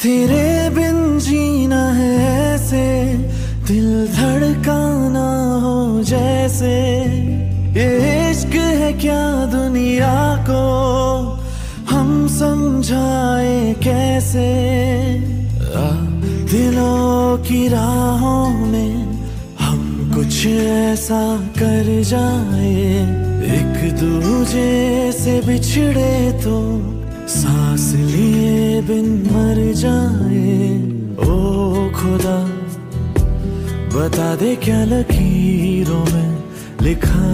तेरे बिन जीना है ऐसे, दिल धड़काना हो जैसे। ये इश्क है क्या दुनिया को, हम समझाए कैसे। दिलों की राहों में हम कुछ ऐसा कर जाए, एक दूजे से बिछड़े तो सांस लिए बिन मर जाए। ओ खुदा बता दे क्या लकीरों में लिखा,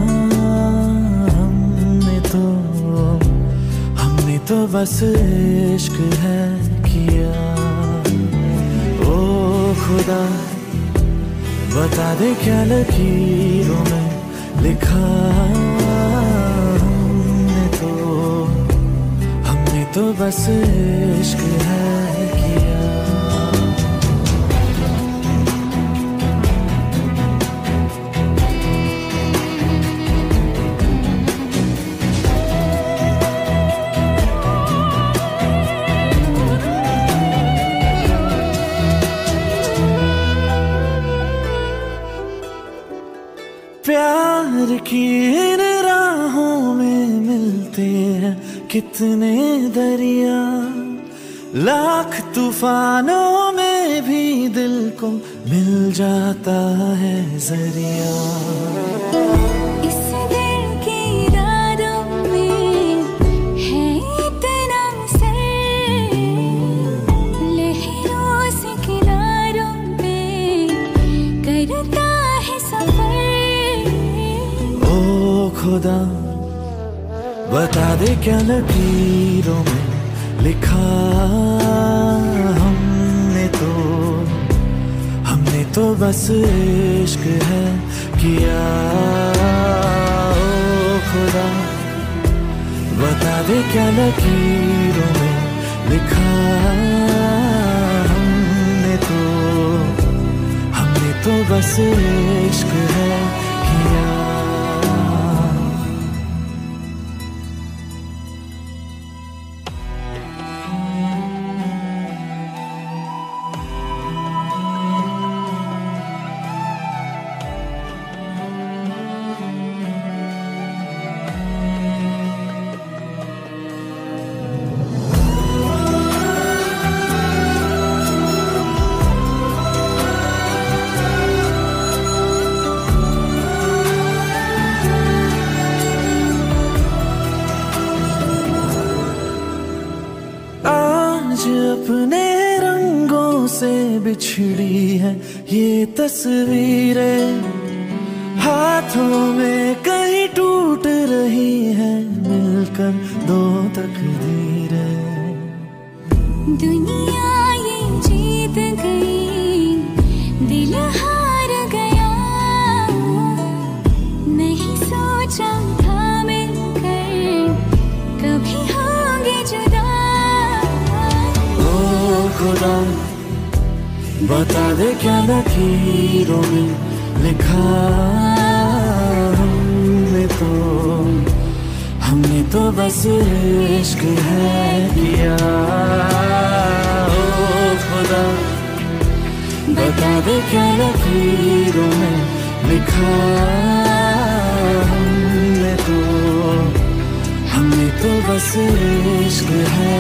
हमने तो बस इश्क है किया। ओ खुदा बता दे क्या लकीरों में लिखा, हमने तो बस इश्क है किया। प्यार की इन राहों में मिलते हैं कितने दरिया, लाख तूफानों में भी दिल को मिल जाता है जरिया। इस दिल की रातों में है इतना असर, लहरों से किनारों पे करता है सफर। ओ खुदा बता दे क्या लकीरों में लिखा, हमने तो बस इश्क है किया। ओ खुदा बता दे क्या लकीरों में लिखा, हमने तो बस इश्क है किया। अपने रंगों से बिछड़ी है ये तस्वीरें, हाथों में कहीं टूट रही है मिलकर दो तकदीरें। दुनिया ये जीत गई, दिल हार गया, नहीं सोचा था मिलकर कभी होंगे जुदा। खुदा बता दे क्या लकीरों में लिखा, हमने तो बस इश्क है किया। ओ खुदा बता दे क्या लकीरों में लिखा, हमने तो बस इश्क है